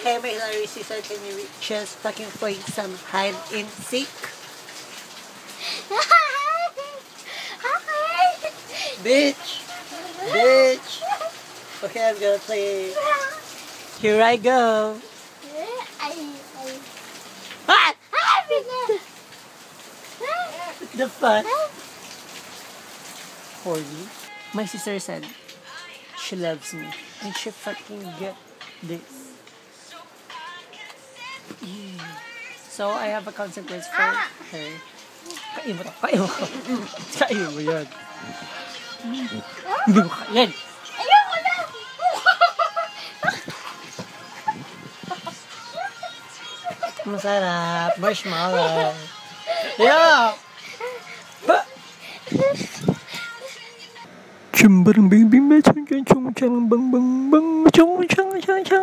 Okay, my hilarious sister, can you just fucking play some hide and seek? Bitch! Bitch! Okay, I'm gonna play. Here I go. Ah! The fuck? Horny. My sister said she loves me and she fucking get this. So I have a consequence for her. Kain mo to. Kain mo. Kain mo yan. Hindi mo kain. Ayoko na! Masarap. Marshmallow. Yeah! Chumbarang baby, chung chung chung chung bang bang bang chung chung chung chung